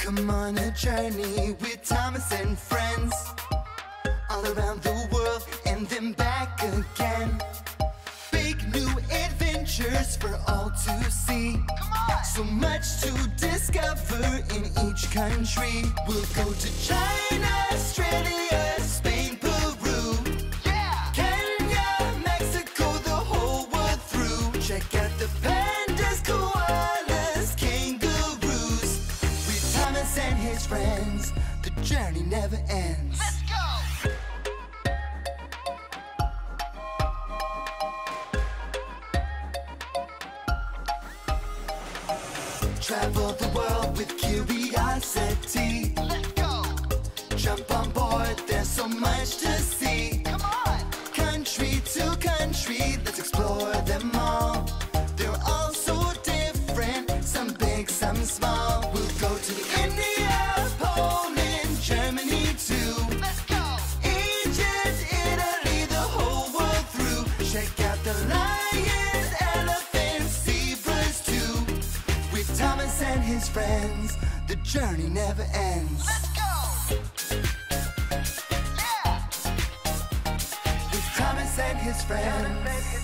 Come on a journey with Thomas and friends, all around the world and then back again. Big new adventures for all to see. So much to discover in each country. We'll go to China, Australia, Spain, Peru, Kenya, Mexico, the whole world through. Check out the pandas, koalas, kangaroos. With Thomas and his friends, the journey never ends. Let's go! Travel the world with curiosity. Let's go! Jump on board, there's so much to see. Come on! Country to country, let's explore them all. They're all so different, some big, some small. We'll go to India, Poland, Germany too. Let's go! Egypt, Italy, the whole world through. Check out the lions, elephants, zebras too. With Thomas and his friends, the journey never ends. Let's go! Yeah! With Thomas and his friends.